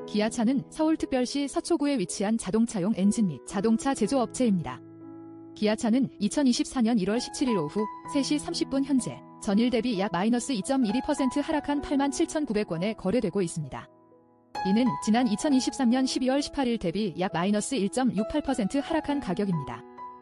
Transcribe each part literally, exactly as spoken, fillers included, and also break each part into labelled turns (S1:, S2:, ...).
S1: 기아차는 서울특별시 서초구에 위치한 자동차용 엔진 및 자동차 제조업체입니다. 기아차는 이천이십사년 일월 십칠일 오후 세 시 삼십 분 현재 전일 대비 약 마이너스 이 점 일이 퍼센트 하락한 팔만 칠천구백 원에 거래되고 있습니다. 이는 지난 이천이십삼년 십이월 십팔일 대비 약 마이너스 일 점 육팔 퍼센트 하락한 가격입니다.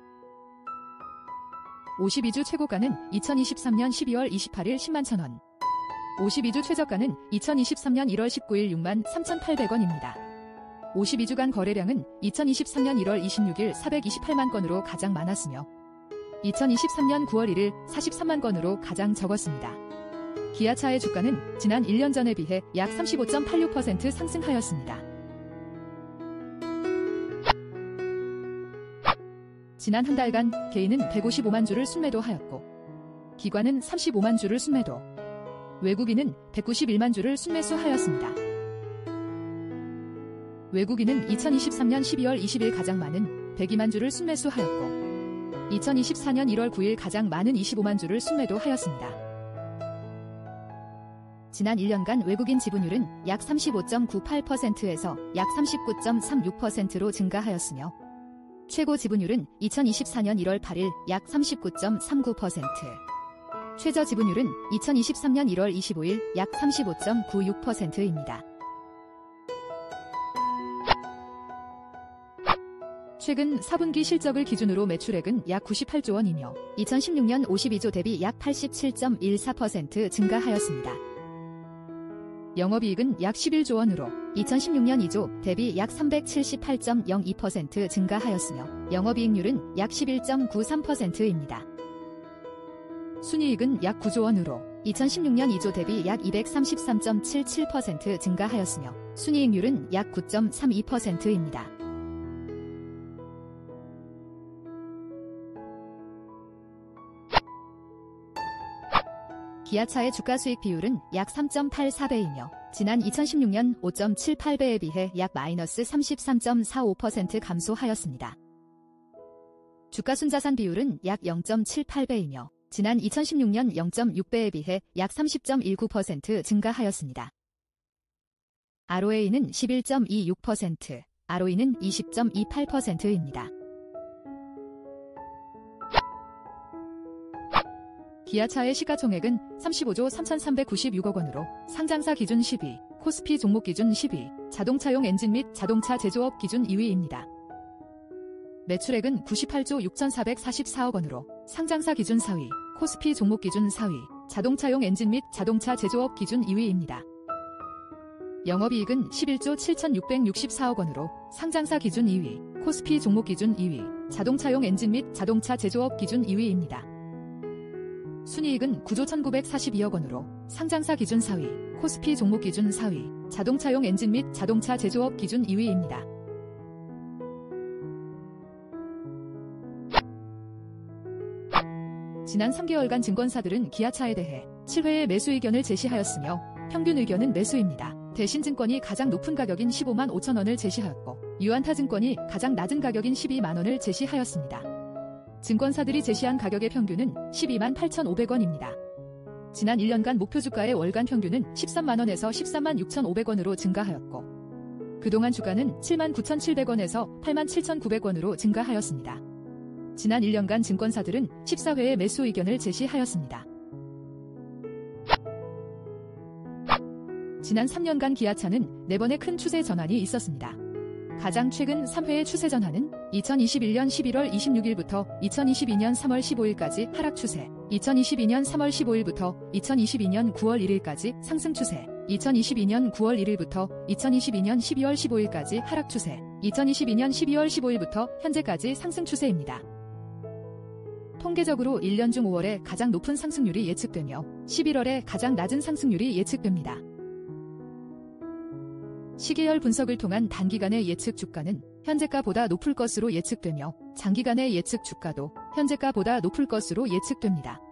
S1: 오십이주 최고가는 이천이십삼년 십이월 이십팔일 십만 천 원, 오십이주 최저가는 이천이십삼년 일월 십구일 육만 삼천팔백 원입니다. 오십이주간 거래량은 이천이십삼년 일월 이십육일 사백이십팔만 건으로 가장 많았으며 이천이십삼년 구월 일일 사십삼만 건으로 가장 적었습니다. 기아차의 주가는 지난 일 년 전에 비해 약 삼십오 점 팔육 퍼센트 상승하였습니다. 지난 한 달간 개인은 백오십오만 주를 순매도하였고 기관은 삼십오만 주를 순매도, 외국인은 백구십일만 주를 순매수하였습니다. 외국인은 이천이십삼년 십이월 이십일 가장 많은 백이만 주를 순매수하였고 이천이십사년 일월 구일 가장 많은 이십오만 주를 순매도하였습니다. 지난 일 년간 외국인 지분율은 약 삼십오 점 구팔 퍼센트에서 약 삼십구 점 삼육 퍼센트로 증가하였으며 최고 지분율은 이천이십사년 일월 팔일 약 삼십구 점 삼구 퍼센트, 최저 지분율은 이천이십삼년 일월 이십오일 약 삼십오 점 구육 퍼센트입니다. 최근 사분기 실적을 기준으로 매출액은 약 구십팔조 원이며 이천십육년 오십이조 대비 약 팔십칠 점 일사 퍼센트 증가하였습니다. 영업이익은 약 십일조 원으로 이천십육년 이조 대비 약 삼백칠십팔 점 영이 퍼센트 증가하였으며 영업이익률은 약 십일 점 구삼 퍼센트입니다. 순이익은 약 구조 원으로 이천십육년 이조 대비 약 이백삼십삼 점 칠칠 퍼센트 증가하였으며 순이익률은 약 구 점 삼이 퍼센트입니다. 기아차의 주가수익 비율은 약 삼 점 팔사 배이며 지난 이천십육년 오 점 칠팔 배에 비해 약 마이너스 삼십삼 점 사오 퍼센트 감소하였습니다. 주가순자산 비율은 약 영 점 칠팔 배이며 지난 이천십육년 영 점 육 배에 비해 약 삼십 점 일구 퍼센트 증가하였습니다. 알오에이는 십일 점 이육 퍼센트, 알오이는 이십 점 이팔 퍼센트입니다. 기아차의 시가총액은 삼십오조 삼천삼백구십육억 원으로 상장사 기준 십 위, 코스피 종목 기준 십 위, 자동차용 엔진 및 자동차 제조업 기준 이 위입니다. 매출액은 구십팔조 육천사백사십사억 원으로 상장사 기준 사 위, 코스피 종목 기준 사 위, 자동차용 엔진 및 자동차 제조업 기준 이 위입니다. 영업이익은 십일조 칠천육백육십사억 원으로 상장사 기준 이 위, 코스피 종목 기준 이 위, 자동차용 엔진 및 자동차 제조업 기준 이 위입니다. 순이익은 구조 천구백사십이억 원으로 상장사 기준 사 위, 코스피 종목 기준 사 위, 자동차용 엔진 및 자동차 제조업 기준 이 위입니다. 지난 삼 개월간 증권사들은 기아차에 대해 칠 회의 매수 의견을 제시하였으며 평균 의견은 매수입니다. 대신증권이 가장 높은 가격인 십오만 오천 원을 제시하였고 유안타증권이 가장 낮은 가격인 십이만 원을 제시하였습니다. 증권사들이 제시한 가격의 평균은 십이만 팔천오백 원입니다. 지난 일 년간 목표주가의 월간 평균은 십삼만 원에서 십삼만 육천오백 원으로 증가하였고 그동안 주가는 칠만 구천칠백 원에서 팔만 칠천구백 원으로 증가하였습니다. 지난 일 년간 증권사들은 십사 회의 매수 의견을 제시하였습니다. 지난 삼 년간 기아차는 네 번의 큰 추세 전환이 있었습니다. 가장 최근 삼 회의 추세 전환은 이천이십일년 십일월 이십육일부터 이천이십이년 삼월 십오일까지 하락 추세, 이천이십이년 삼월 십오일부터 이천이십이년 구월 일일까지 상승 추세, 이천이십이년 구월 일일부터 이천이십이년 십이월 십오일까지 하락 추세, 이천이십이년 십이월 십오일부터 현재까지 상승 추세입니다. 통계적으로 일 년 중 오월에 가장 높은 상승률이 예측되며 십일월에 가장 낮은 상승률이 예측됩니다. 시계열 분석을 통한 단기간의 예측 주가는 현재가보다 높을 것으로 예측되며 장기간의 예측 주가도 현재가보다 높을 것으로 예측됩니다.